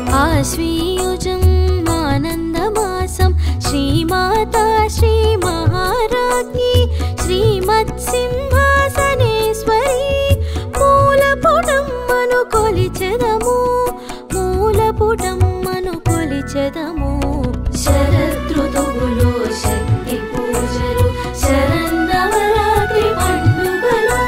ఆశ్వీయుజం ఆనందమాసం శ్రీమాతా శ్రీ మహారాజ్ఞి శ్రీమత్సింహాసనేశ్వరి మూలపుటమ్మను కొలిచెదము మూలపుటమ్మను కొలిచెదము శరదృతువులో శక్తి పూజలు శరన్నవరాత్రి పండుగలు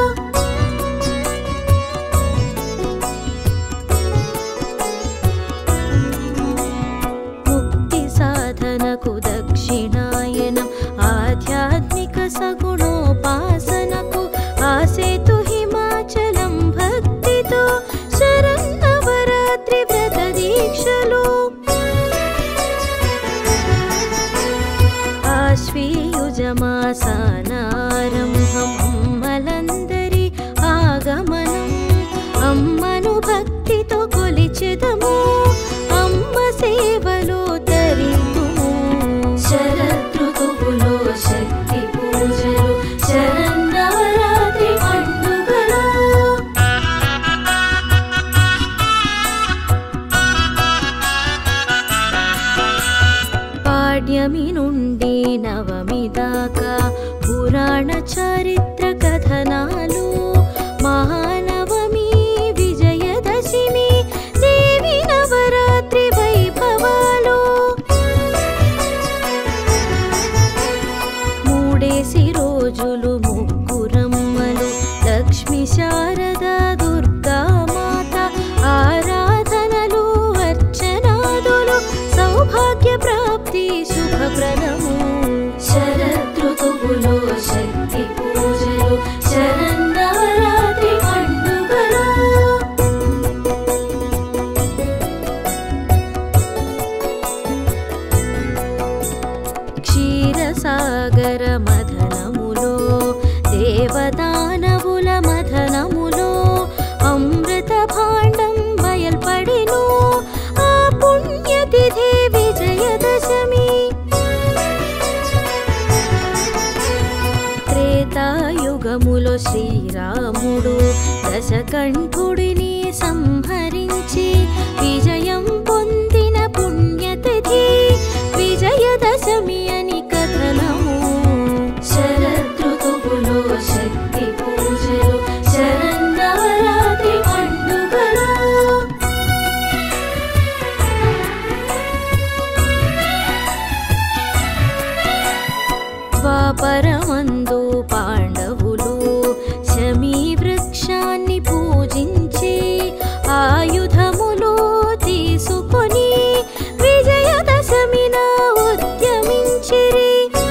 ముక్తి సాధనకు దక్షిణాయనం ఆధ్యాత్మిక సగుణోపాసనకు ఆసేతు హిమాచలం భక్తితో శరన్నవరాత్రి వ్రత దీక్షలు ఆశ్వీయుజమాసానారంభం అమ్మలందరి ఆగమనం అమ్మను భక్తితో కొలిచెదము అమ్మ సేవలో తరింతుము శరదృతువులో శక్తి పూజలు శరన్నవరాత్రి పండుగలు పాడ్యమి నుండి నవమి దాకా పురాణ చారిత్ర కథనాలు మహానవమి విజయదశమి దేవి నవరాత్రి వైభవాలు మూడేసి రోజులు ముగ్గురమ్మలు లక్ష్మి శారద దుర్గా మాత ఆరాధనలు అర్చనాదులు సౌభాగ్య ప్రాప్తి శుభప్రదము శరదృతువులో శక్తి పూజలు శరన్నవరాత్రి పండుగలు క్షీరసాగర మథనములో దేవదానవుల మథనములో అమృత భాండం బయల్పడిను ఆ పుణ్యతిథి విజయదశమి త్రేతాయుగములో శ్రీరాముడు దశకంఠుడిని సంహరించి విజయం పొందిన పుణ్యతిథి విజయదశమి అని కథనము శరదృతువులో శక్తి పూజలు శరన్నవరాత్రి పండుగలు ద్వాపరమందు పాండవులు శమీ వృక్షాన్ని పూజించి ఆయుధములు తీసుకొని విజయదశమిన ఉద్యమించిరి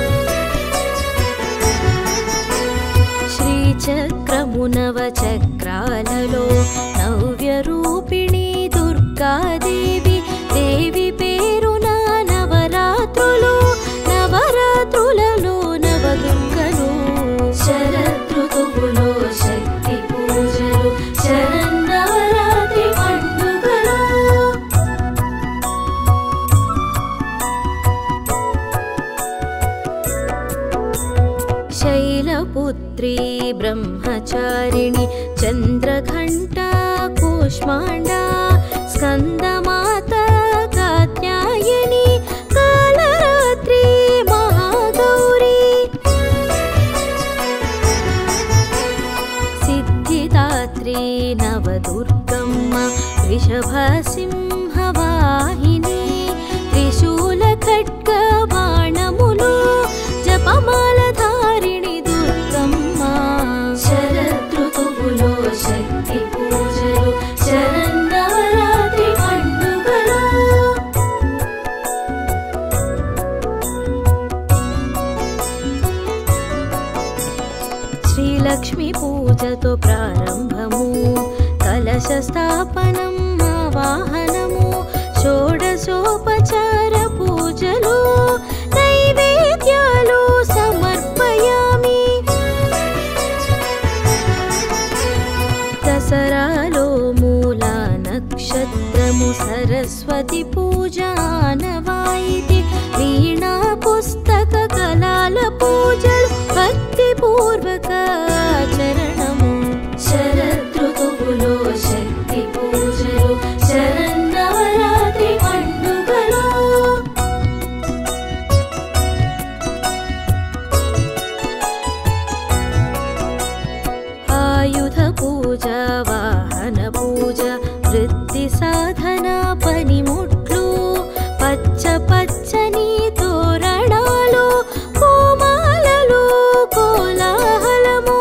శ్రీచక్రమునవ చక్రాలలో నవ్య రూపిణి దుర్గాదేవి దేవి పేరున నవరాత్రులు నవరాత్రులలో నవదుర్గలు శరదృతువులో శక్తి పూజలు శరన్నవరాత్రి పండుగలు శైలపుత్రి బ్రహ్మచారిణి చంద్రఘంటా కూష్మాండా స్కందమాత కాత్యాయని కాలరాత్రి మహాగౌరీ సిద్ధిదాత్రి నవదుర్గమ్మ వృషభసింహవాహిని త్రిశూల ఖడ్గ బాణములు జపమాల ధారిణి దుర్గమ్మ శరదృతువులో శక్తి పూజలు శరన్నవరాత్రి పండుగలు శ్రీలక్ష్మి పూజతో ప్రారంభము కలశ స్థాపనం ఆవాహనము షోడశోపచార పూజలు నైవేద్యాలు సమర్పయామి దసరాలో మూలా నక్షత్రము సరస్వతి పూజ ఆనవాయితీ వీణా పుస్తక కళాల పూజలు భక్తి పూర్వక ఆచరణము శరదృతువులో శక్తి పూజలు శరన్నవరాత్రి పూజన పనిముట్లు పచ్చ పచ్చని తోరణాలు పూమాలలు కోలాహలము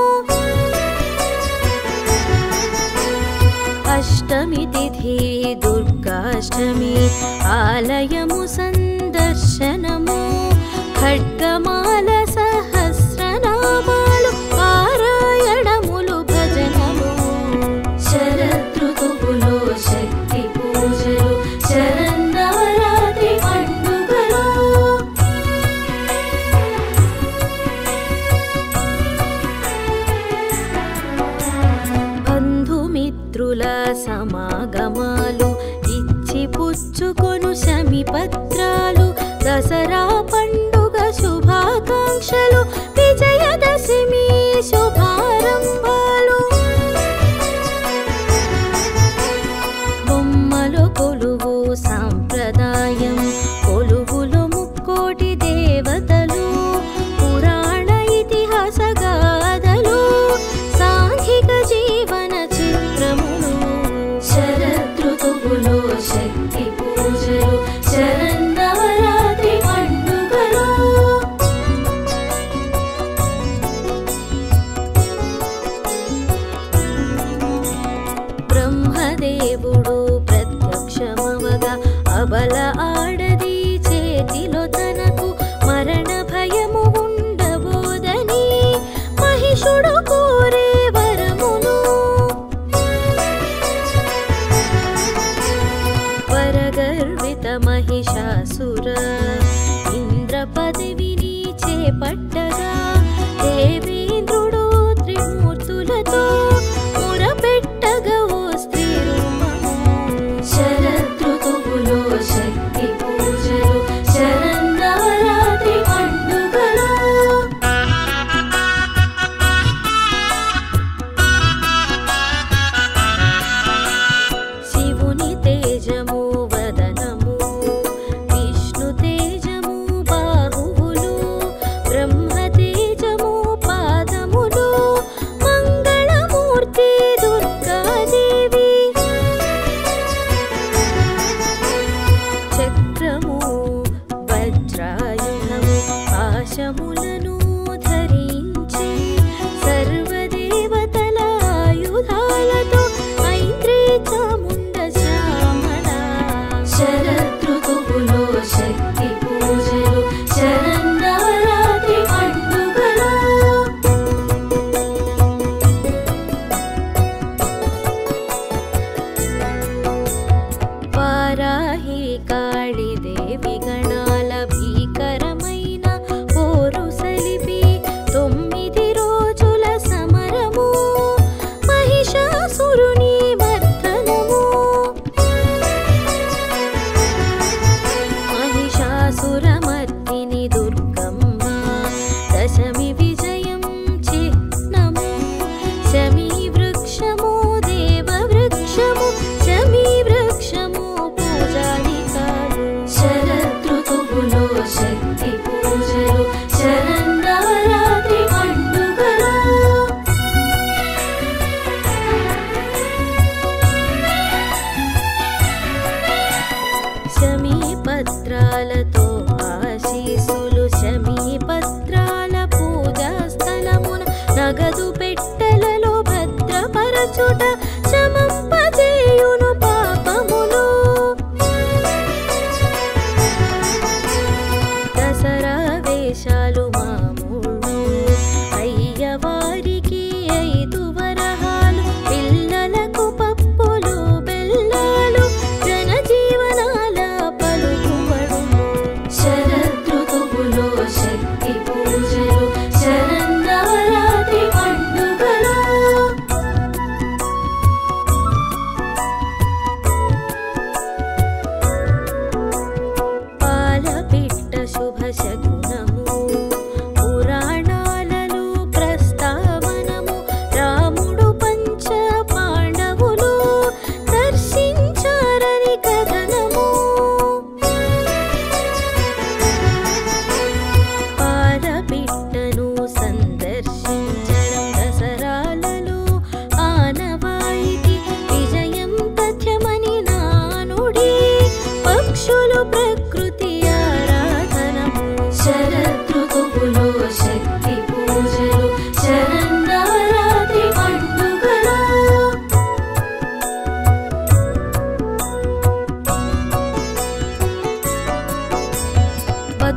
అష్టమి తిథి దుర్గాష్టమి ఆలయము సందర్శనము ఖడ్గమాల సహస్రనామాలు పారాయణములు భజనము శరదృతువులో శక్తి పూజలు శరన్నవరాత్రి పండుగలు బంధుమిత్రుల సమాగమాలు ఇచ్చి పుచ్చుకొను శమిపత్రాలు దసరా పండుగ శుభాకాంక్షలు విజయదశమి శుభారంభాలు బొమ్మలు కొలువు సాంప్రదాయం కొలువులు ముక్కోటి దేవతలు పురాణ ఇతిహాస గాథలు సాంఘిక జీవన చిత్రములు శరదృతువులో శక్తి పూజలు శరన్నవరాత్రి పండుగలు బ్రహ్మదేవుడు ప్రత్యక్షమవగా అబల ఆడది చేతిలో తనకు మరణ భయము ఉండబోదని మహిషుడు కోరే వరమును వరగర్విత మహిషాసుర ఇంద్ర పదవిని చేపట్టగా దేవేంద్రుడు త్రిమూర్తులతో మురపెట్టగా ఓ స్త్రీ రూపము శరదృతువులో శక్తి పూజలు శరన్నవరాత్రి పండుగలు శివుని తేజము వదనము విష్ణు తేజము బాహువులు బ్రహ్మ తేజము పాదములు మంగళమూర్తి దుర్గాదేవి చక్రము వజ్రాయుధము పాశములను ధరించి సర్వదేవతల ఆయుధాలతో ఐంద్రీ చాముండ శ్యామల శరదృతువులో శక్తి పూజలు శరన్నవరాత్రి పండుగలు వారాహి కాళీదేవి గణాల భీకరమైన పోరు సలిపి 9 రోజుల సమరము మహిషాసురుని మర్దనము మహిషాసురమర్దిని దుర్గమ్మ దశమి విజయం చిహ్నము శమీ వృక్షము దేవ వృక్షము శమీ వృక్షము పూజాధికారు శరదృతువులో శక్తి పూజలు శరన్నవరాత్రి పండుగలు శమీ పత్రాలతో ఆశీసులు శమీ పత్రాల పూజా స్థలమున నగదు పెట్టెలలో భద్రపరచుట శమంపజేయును పాపములు దసరా వేషాలు మామూలు అయ్యవారికి 5 వరహాలు పిల్లలకు పప్పులు బెల్లాలు జనజీవనాల పలుకుబడులు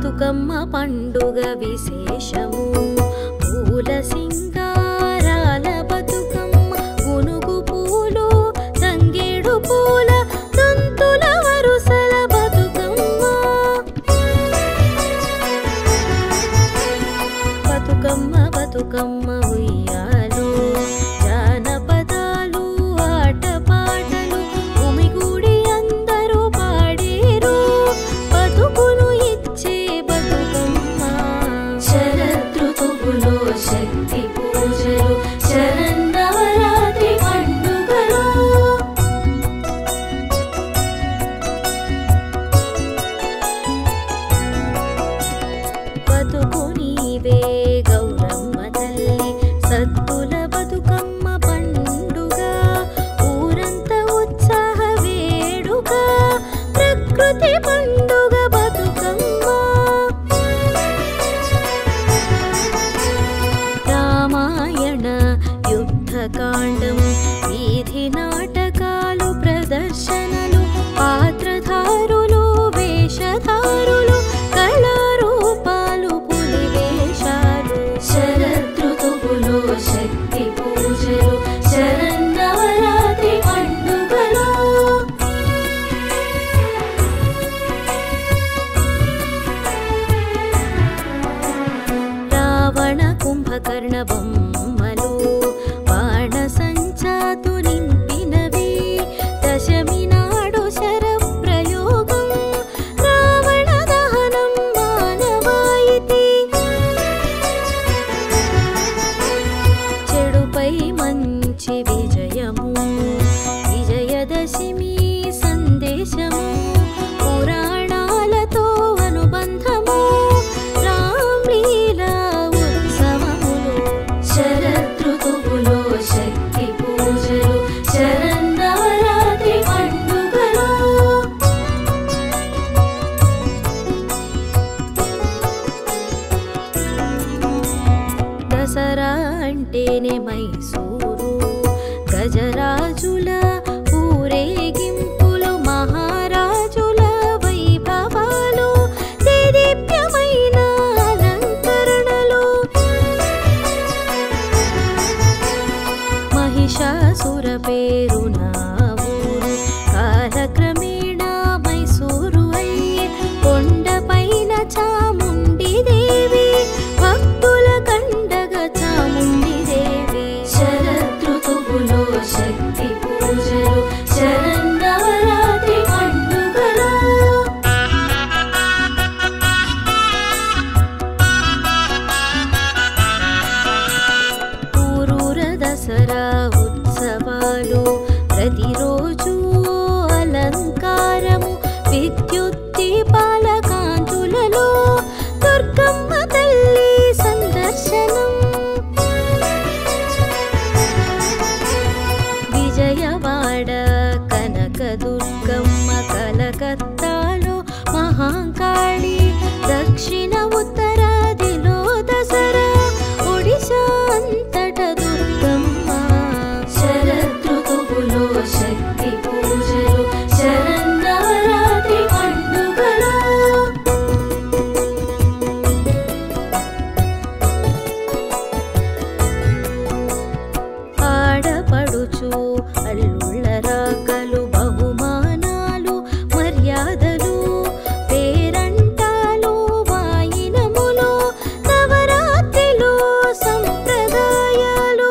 బతుకమ్మ పండుగ విశేషము పూల సింగారాల బతుకమ్మ గునుగు పూలు తంగేడు పూల తంతుల వరుసల బతుకమ్మ బతుకమ్మ బతుకమ్మ ఉయ్యాలు జానపదాలు ఆటపాటలు భూమిగూడి అందరూ పాడేరు బతుకును ఇచ్చే బతుకమ్మ శరదృతువులో శక్తి పూజలు శరన్నవరాత్రి పండుగలు బతుకు నీవే గౌరమ్మ తల్లి సద్దుల బతుకమ్మ పండుగ ఊరంతా ఉత్సాహ వేడుక ప్రకృతి పండుగ బతుకమ్మ రామాయణ యుద్ధకాండం వీధి నాటకాలు ప్రదర్శనలు పాత్రధారులు వేషధారులు కళారూపాలు పులివేషాలు శరదృతువులో శక్తి పూజలు శరన్నవరాత్రి పండుగలు రావణ కుంభకర్ణ బొమ్మలు బాణ సంచాతు నింపినవి దశమి నాడు శర ప్రయోగం రావణ దహనం మానవాయితీ చెడుపై మంచి విజయము విజయదశమి సందేశము పురాణాలతో అనుబంధము రామ్లీలా ఉత్సవములు శరదృతువులో శక్తి పూజలు శరన్నవరాత్రి పండుగలు దసరా అంటేనే మైసూరు గజరాజుల ఊరేగింపులు మహారాజుల వైభవాలు దేదీప్యమైన అలంకరణలు మహిషాసుర పేరు నా ఊరు కాలక్రమేణా మైసూరు అయ్యే కొండపైన చాముండి దేవి భక్తుల కండగ చాముండి దేవి శరదృతువులో శక్తి పూజలు శరన్నవరాత్రి పండుగలు ఊరూర దసరా ఉత్సవాలు ప్రతిరోజు అలంకారము విద్యుత్ దీపాల కాంతులలో దుర్గమ్మ తల్లి సందర్శనం విజయవాడ కనక దుర్గమ్మ కలకత్తాలో మహాకాళి దక్షిణ ఉత్తరాదిలో దసరా ఒడిశా అంతట దుర్గమ్మ శరదృతువులో శక్తి పూజలు శరన్నవరాత్రి పండుగలు ఆడపడుచు అల్లుళ్ళ రాకలు బహుమానాలు మర్యాదలు పేరంటాలు వాయినములు నవరాత్రిలో సంప్రదాయాలు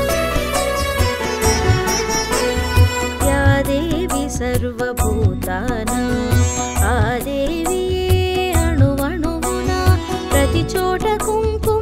యాదేవి సర్వభూతానా ఆ దేవియే అణువణువున ప్రతి చోట కుంకుమ